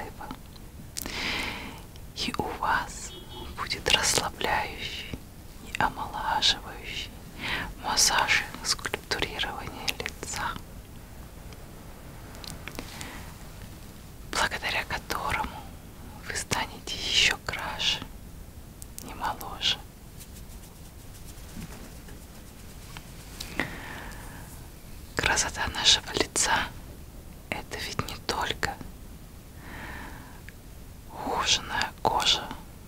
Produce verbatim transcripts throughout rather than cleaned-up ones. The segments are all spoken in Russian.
Изатуллаева. И у вас будет расслабляющий и омолаживающий массаж скульптурирования лица, благодаря которому вы станете еще краше и моложе. Красота нашего лица — это ведь не только ухоженная кожа,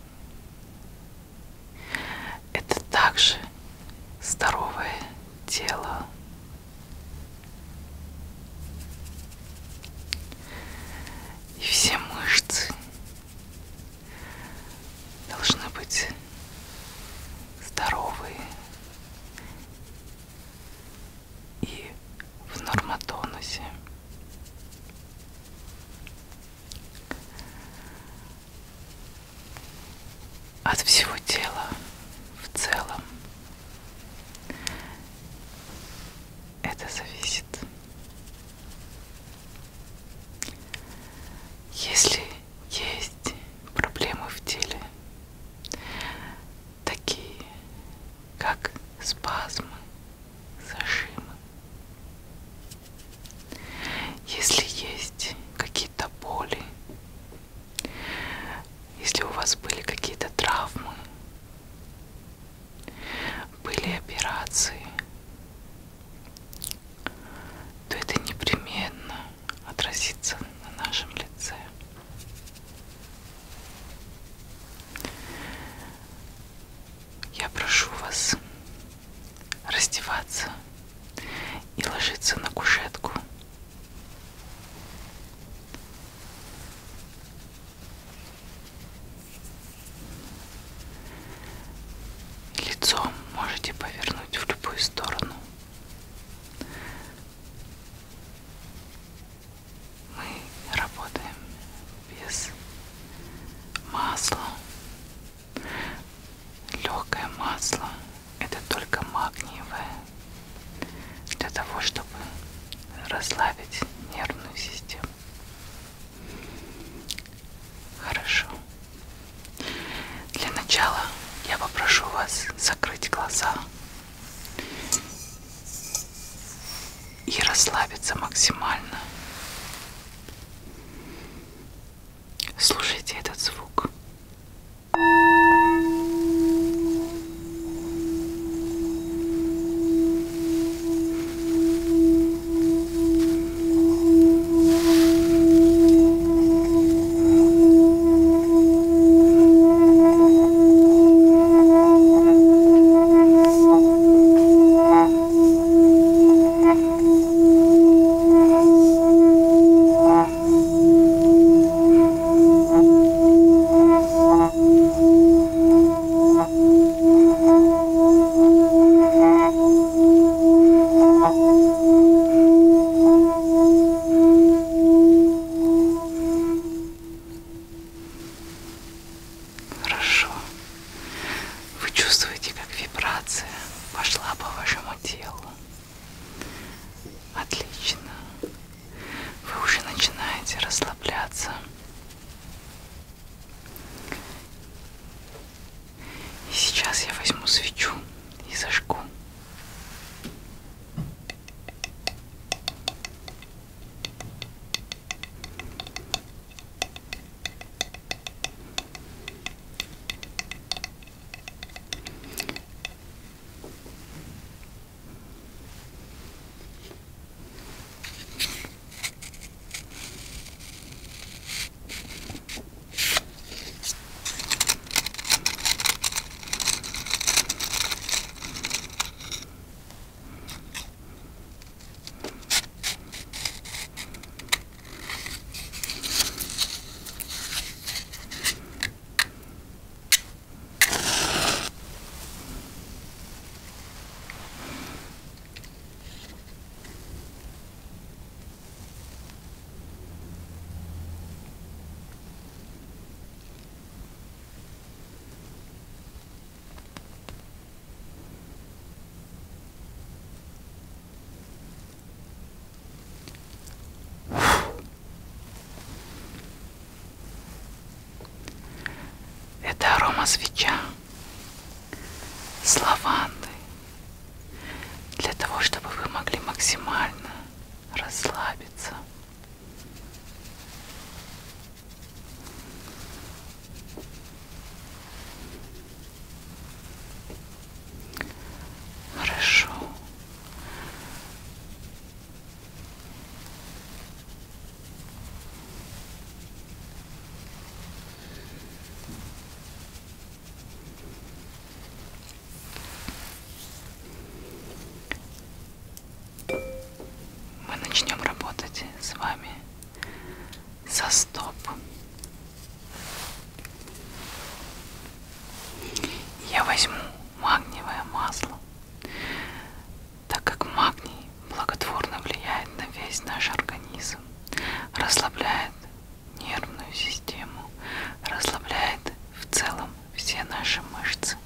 это также здоровое тело. И все мышцы должны быть здоровые и в нормотонусе. От всего тела в целом это зависит. Если есть проблемы в теле, такие как спазмы, зажимы, если есть какие-то боли, если у вас были какие-то травмы, были операции, то это непременно отразится на нашем лице. Я прошу вас раздеваться и ложиться на кушетку. Лицо можете повернуть в любую сторону. Мы работаем без масла. Легкое масло — это только магниевое, для того, чтобы расслабить нервную систему. Хорошо. Для начала я попрошу вас закрыть глаза и расслабиться максимально. Слушайте этот звук. Пошла по вашему телу. Отлично. Вы уже начинаете расслабляться. И сейчас я возьму свечу и зажгу. сама свеча с лавандой, для того, чтобы вы могли максимально расслабиться. Хорошо. Мы начнем работать с вами со стоп. Я возьму магниевое масло, так как магний благотворно влияет на весь наш организм, расслабляет нервную систему, расслабляет в целом все наши мышцы.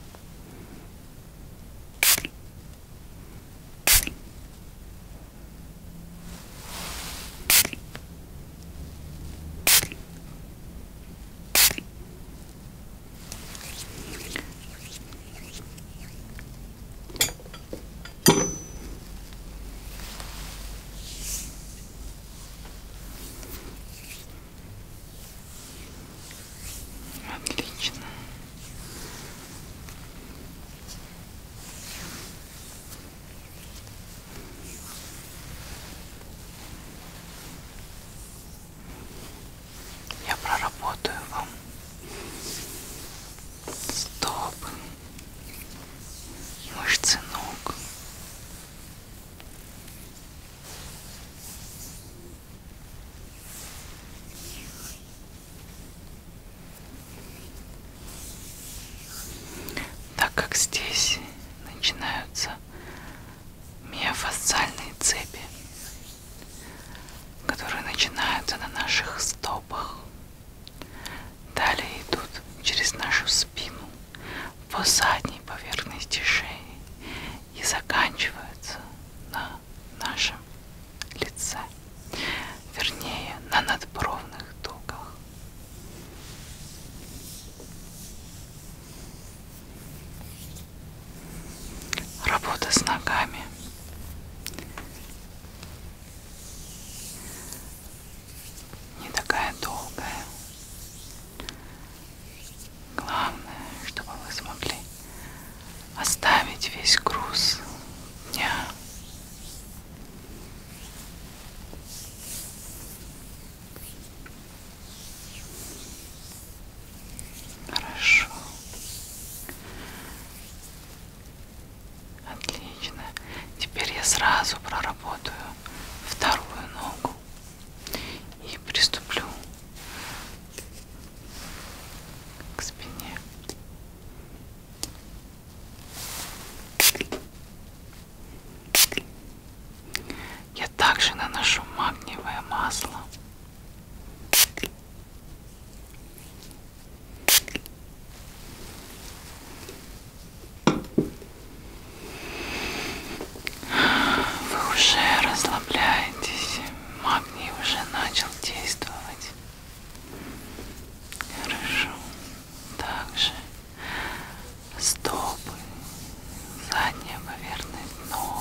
Отлично. Я проработаю вам стопы, мышцы ног. Так как здесь начинаются миофасциальные цепи, которые начинаются на наших стопах, далее идут через нашу спину по задней поверхности шеи и заканчиваются на нашем лице, вернее на надбровных дугах. Работа с ногами не такая долгая. Главное, чтобы вы смогли оставить весь груз дня. Хорошо. Отлично. Теперь я сразу проработаю вторую ногу и приступлю к спине. Я также наношу магниевое масло. Вы уже расслабляетесь, магний уже начал действовать. Хорошо. Также стопы, задняя поверхность ног.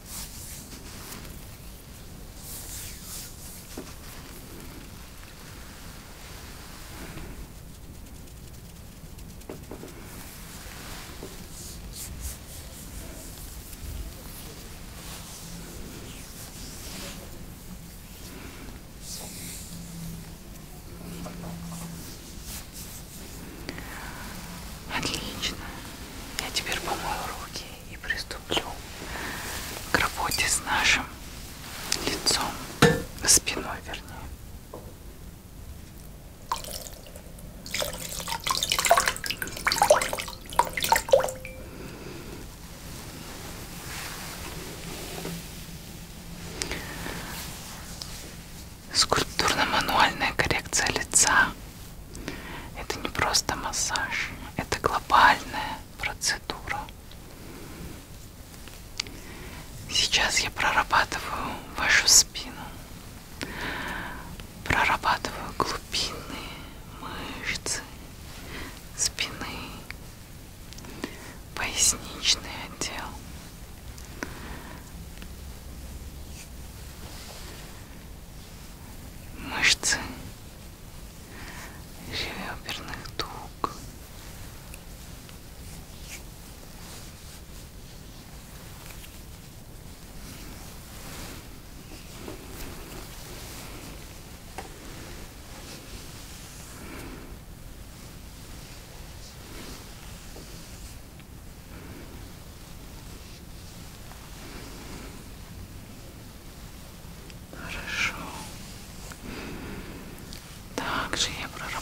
Отлично. Я теперь помою руки и приступлю к работе с нашим лицом, спиной, вернее. Скульптурно-мануальная коррекция лица — это не просто массаж, это глобальная процедура. Сейчас я прорабатываю вашу спину, прорабатываю глубинные мышцы спины,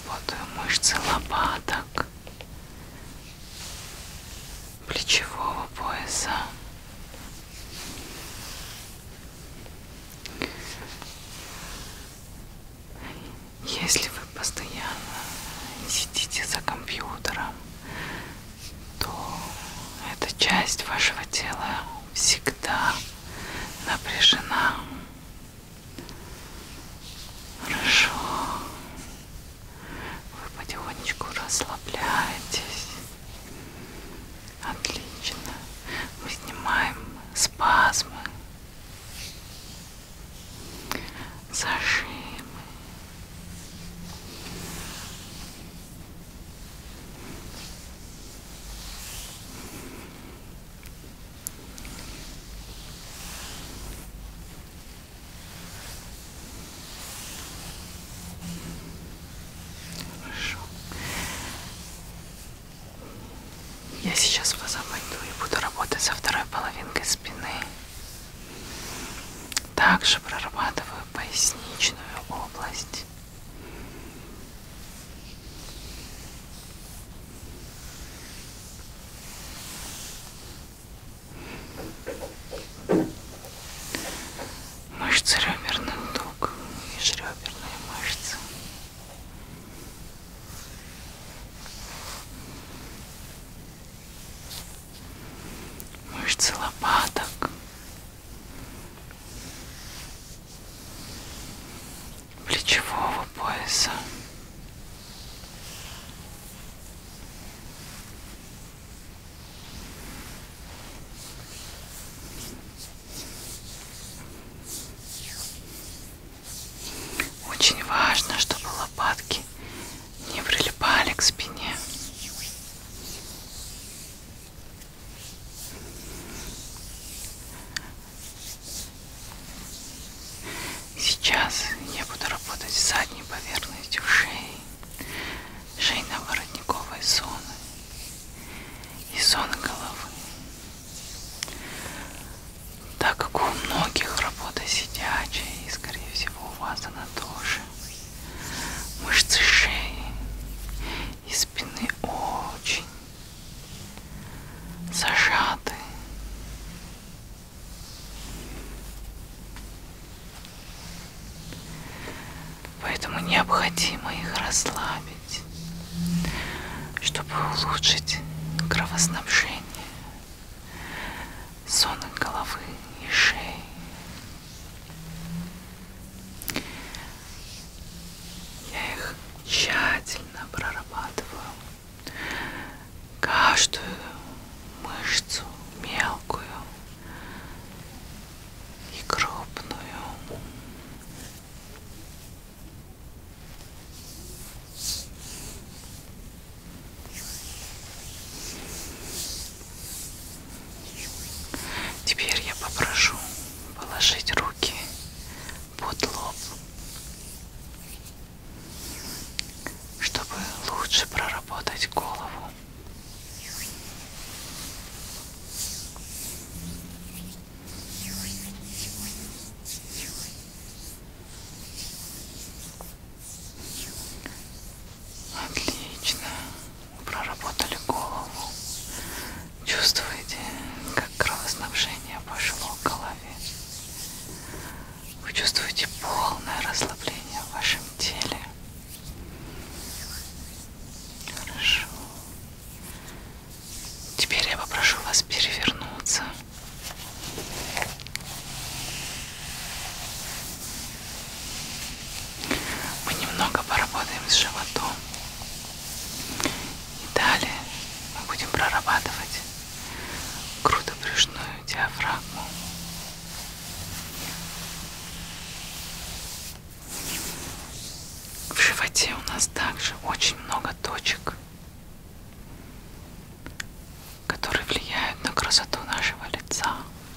проработаю мышцы лопаток, плечевого пояса. Если вы постоянно сидите за компьютером, то эта часть вашего тела всегда напряжена. Хорошо. Вы потихонечку расслабляетесь. Отлично. Мы снимаем спазмы, зажимы. Я сейчас вас обойду и буду работать со второй половинкой спины. Также прорабатываю поясничную область. Мышцы реберных дуг, межреберные мышцы. Мышцы лопаток, плечевого пояса, очень важно, чтобы лопатки не прилипали к спине. Сейчас я буду работать с задней поверхностью шеи, шейно-воротниковой зоны и зоны головы. Так как у многих работа сидячая, и скорее всего у вас она тоже, мышцы шеи и спины очень зажаты. Поэтому необходимо их расслабить, чтобы улучшить кровоснабжение зоны головы и шеи. Я их тщательно прорабатываю, каждую мышцу, мелкую и крупную. Теперь я попрошу положить руки под лоб, чтобы лучше проработать голову. Отлично. Проработали голову. Чувствуете, как кровоснабжение пошло к голове? Вы чувствуете полное расслабление в вашем теле? Хорошо. Теперь я попрошу вас перевернуться. Мы немного поработаем с животом. И далее мы будем прорабатывать грудобрюшную диафрагму. В животе у нас также очень много точек, которые влияют на красоту нашего лица.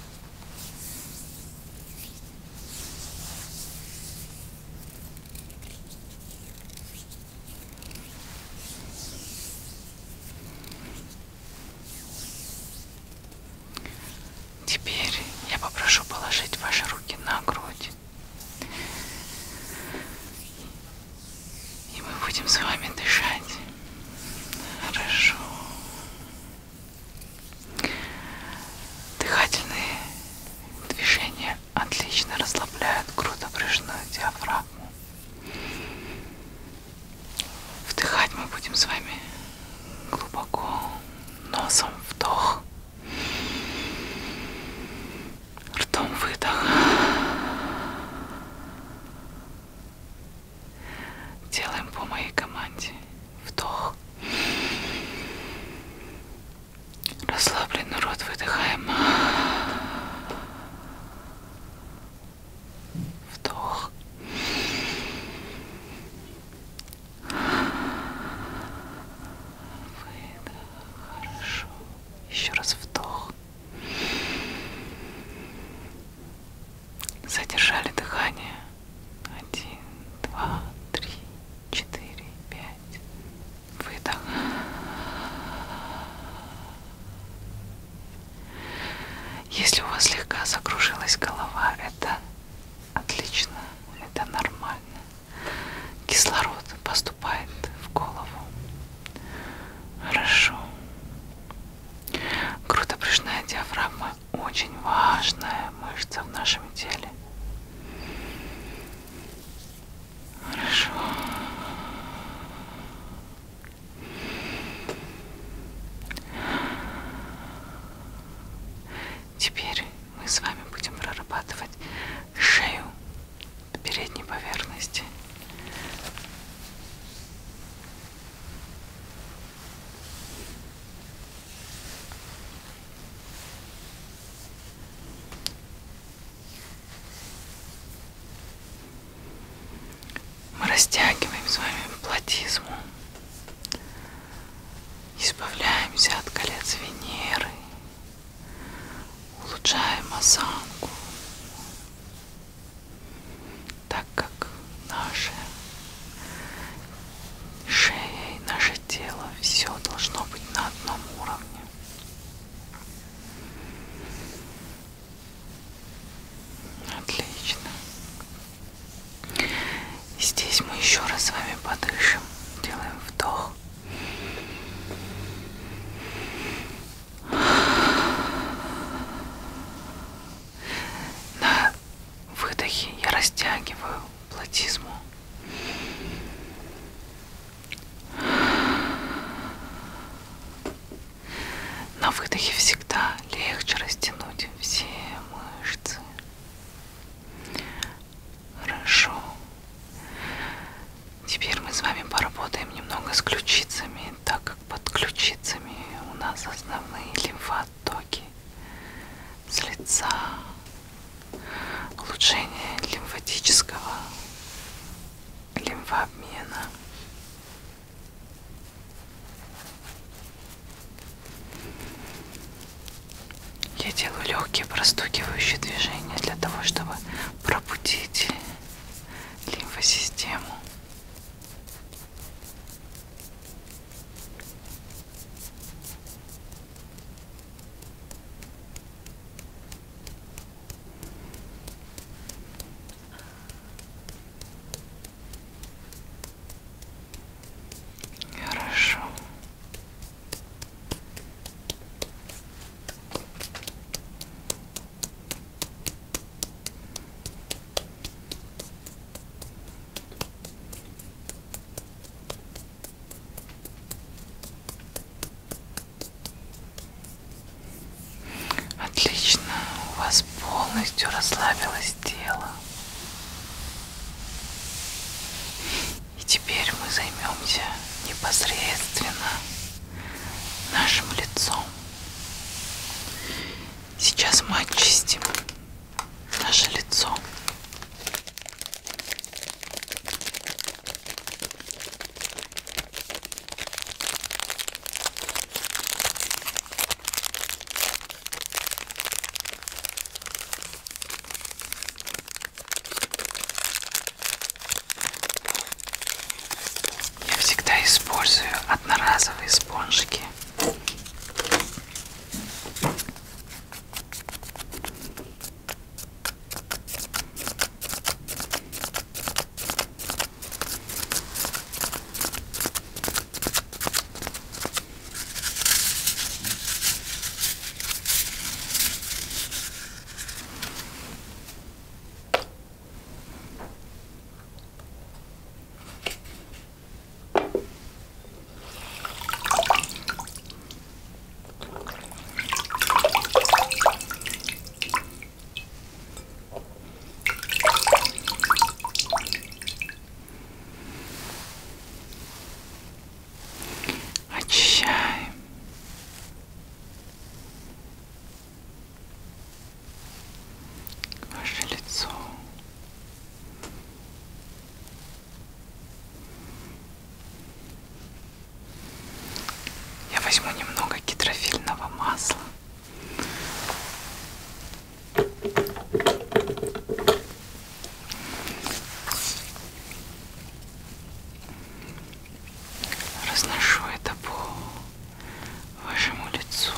Теперь я попрошу положить ваши руки на грудь. И мы будем будем с вами дышать. Хорошо. Дыхательные движения отлично расслабляют грудно-брюшную диафрагму. Вдыхать мы будем с вами глубоко, носом вдох, ртом выдох. Делаем по моей команде. Вдох. Расслабленный рот выдыхаем. Вдох. Выдох. Хорошо. Еще раз вдох. Задержали дыхание. Один, два, три, четыре, пять. Выдох. Если у вас слегка закружилась голова, это отлично, это нормально. Кислород поступает в голову. Хорошо. Грудно-брюшная диафрагма очень важная мышца в нашем теле. Хорошо. Теперь мы с вами будем прорабатывать шею передней поверхности. Мы растягиваем с вами платизму, избавляемся от колец Венеры, улучшаем осанку, так как наша шея и наше тело все должно быть на одном уровне. Отлично. И здесь мы еще раз с вами подышим. Делаем вдох. На выдохе я растягиваю платизму. На выдохе всегда легче растянуть все мышцы. Хорошо. Теперь мы с вами поработаем немного с ключицами, так как под ключицами у нас основные лимфоотоки с лица, улучшение лимфатического лимфообмена. Я делаю легкие простукивающие движения для того, чтобы пробудить лимфосистему. Хорошо. Отлично, у вас полностью расслабилось тело. И теперь мы займемся непосредственно нашим лицом. Сейчас мы очистим наше лицо. Использую одноразовые спонжики. возьму немного гидрофильного масла. Разношу это по вашему лицу.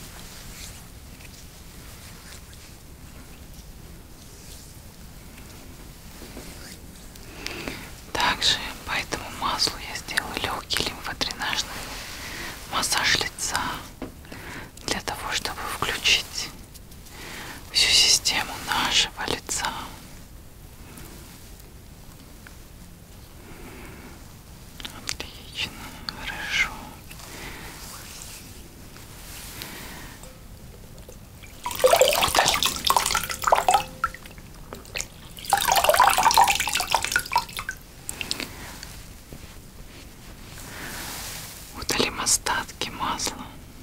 Также по этому маслу я сделаю легкий лимфодренажный массаж лица для того, чтобы включить всю систему нашего лица. Отлично, хорошо. Удалим остатки масла.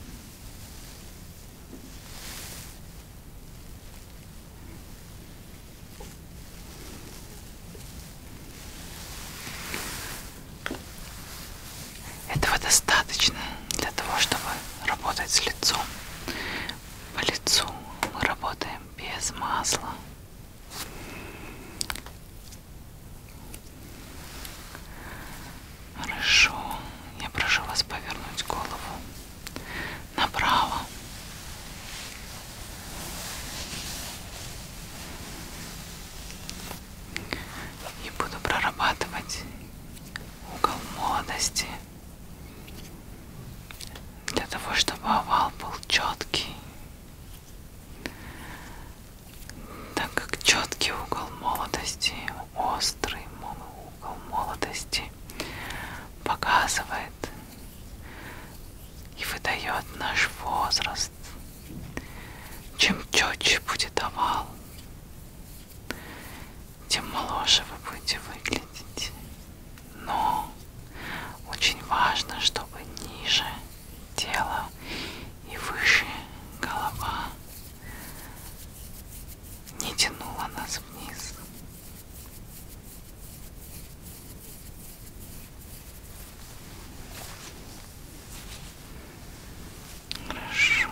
Этого достаточно для того, чтобы работать с лицом. По лицу мы работаем без масла. Хорошо. Я прошу вас повернуть голову направо. И буду прорабатывать угол молодости для того, чтобы овал был четкий. Так как четкий угол молодости, острый угол молодости показывает и выдает наш возраст. Чем четче будет овал, тем моложе вы будете выглядеть. Но очень важно, чтобы ниже тела и выше голова не тянула нас вниз. Хорошо.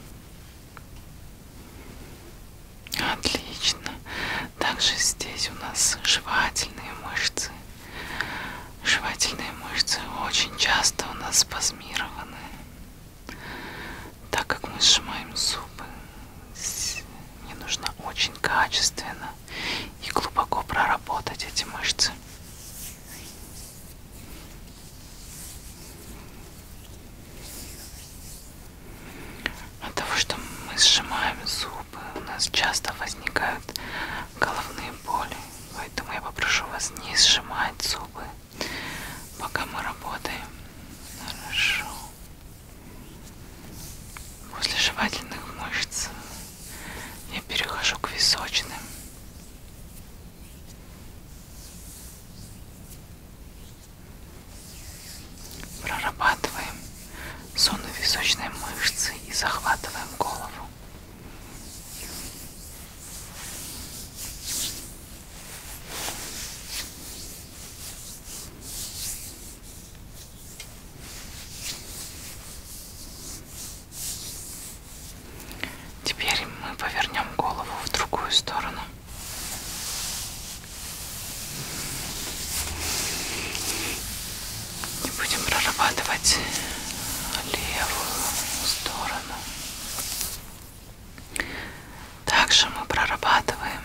Отлично. Также здесь у нас жевательные мышцы. Жевательные мышцы очень часто у нас спазмированы, так как мы сжимаем зубы. Мне нужно очень качественно и глубоко проработать эти мышцы. От того, что мы сжимаем зубы, у нас часто возникают головные боли. Поэтому я попрошу вас не сжимать зубы, пока мы работаем. Хорошо. После жевательных мышц я перехожу к височным. Прорабатываем зону височной мышцы и захватываем голову. Теперь мы повернем голову в другую сторону. И будем прорабатывать левую сторону. Также мы прорабатываем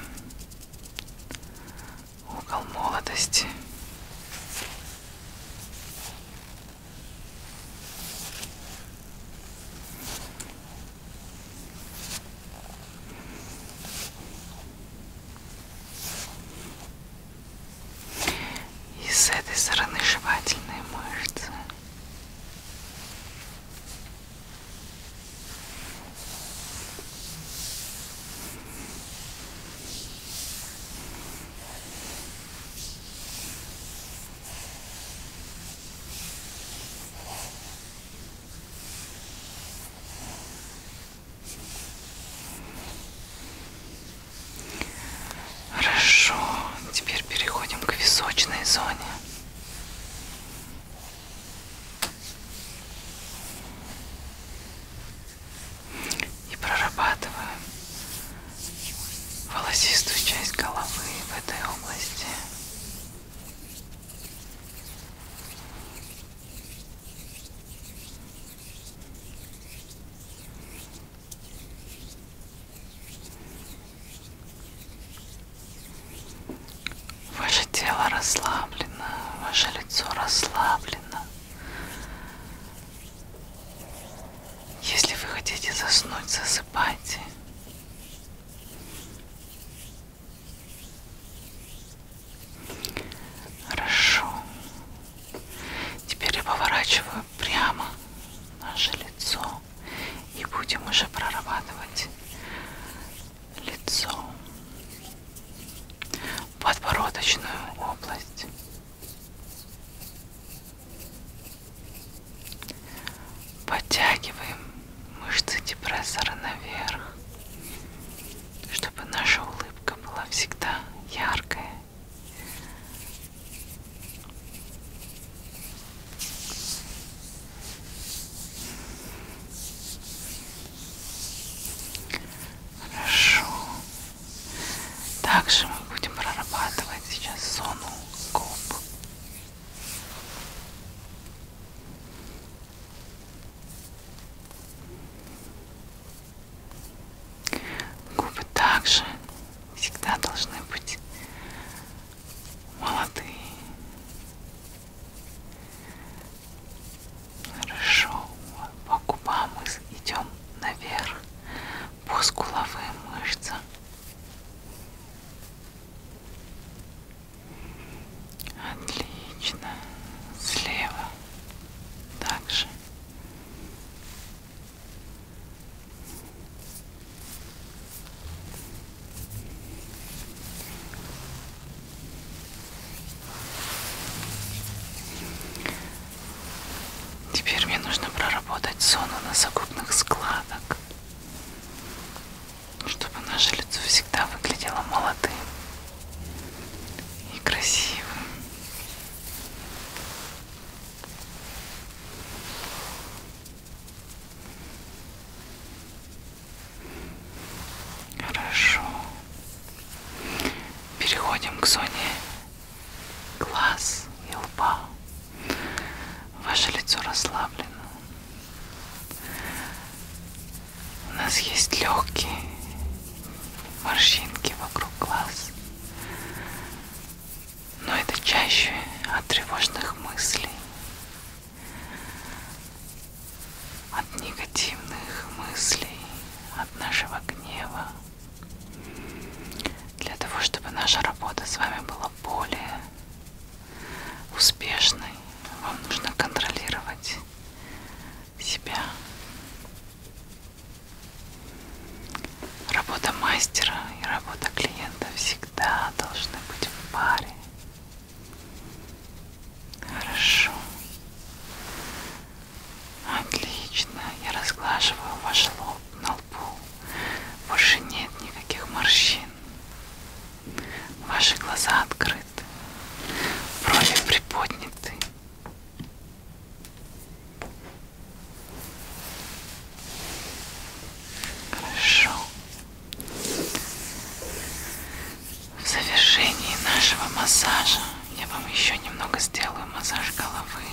угол молодости. И с этой стороны жевательные мышцы. поворачиваю прямо наше лицо и будем уже прорабатывать лицо, подбородочную область. Подтягиваем мышцы депрессора наверх, чтобы наша улыбка была всегда яркая. Хорошо. Также мы будем прорабатывать сейчас зону губ. Губы также всегда должны быть молодые. Хорошо. По губам мы идем наверх, по скуловым мышцам. Отлично. Слева также. Теперь мне нужно проработать зону носогубных складок, чтобы наше лицо всегда выглядело молодым и красивым. Хорошо. Переходим к зоне глаз и лба. Ваше лицо расслаблено. У нас есть легкие морщинки вокруг глаз, но это чаще от тревожных мыслей, от негативных мыслей, от нашего гнева. Для того, чтобы наша работа с вами была более успешной, вам нужно контролировать себя. Работа мастера и работа клиента всегда должны быть в паре. Хорошо. Отлично. Я разглаживаю ваш лоб. На лбу больше нет никаких морщин. Ваши глаза открыты. Брови приподняты. Хорошо. В завершении нашего массажа я вам еще немного сделаю массаж головы.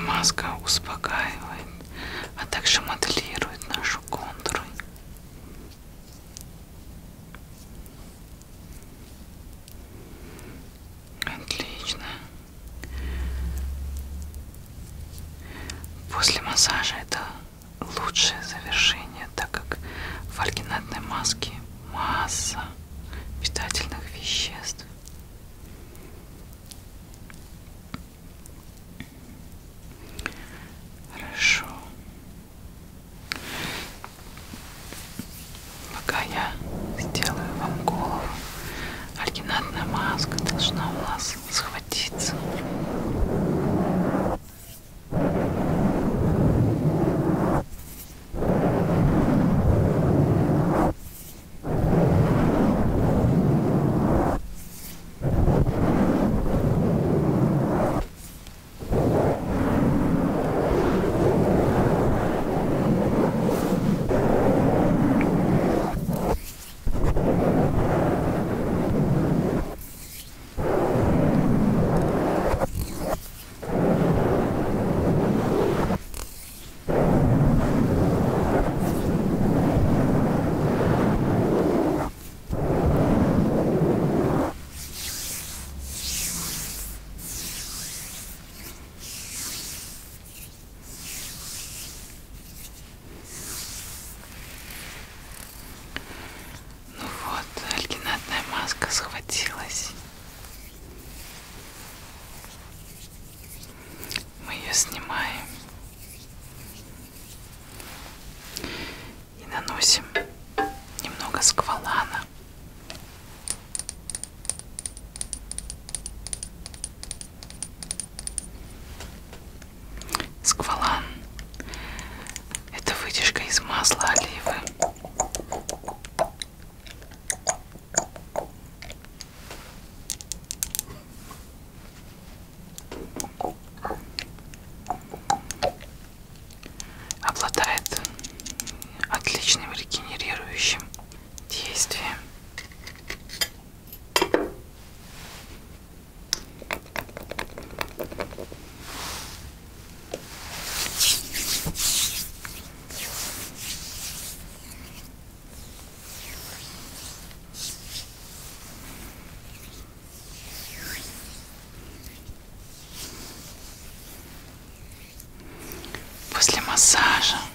маска успокаивает, а также моделирует нашу контуры. Отлично. После массажа это лучшее завершение, так как в альгинатной маске масса питательных веществ. Хорошо. Пока я сделаю вам голову, альгинатная маска должна у нас схватиться. Схватилась. Мы ее снимаем и наносим немного сквалана. Сквалан — это вытяжка из масла оливы. Обладает отличным регенерирующим действием. После массажа